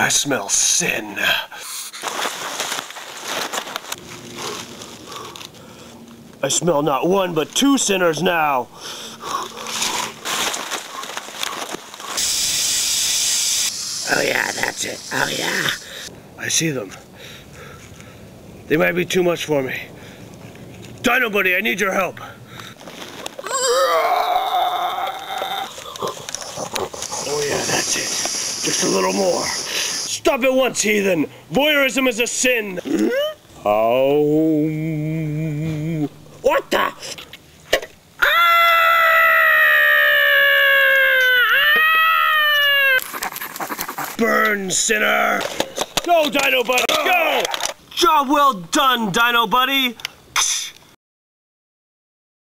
I smell sin. I smell not one, but two sinners now. Oh yeah, that's it. Oh yeah. I see them. They might be too much for me. Dino Buddy, I need your help. Oh yeah, that's it. Just a little more. Stop it once, heathen. Voyeurism is a sin. Oh. What the? Burn, sinner! Go, Dino Buddy, go! Job well done, Dino Buddy!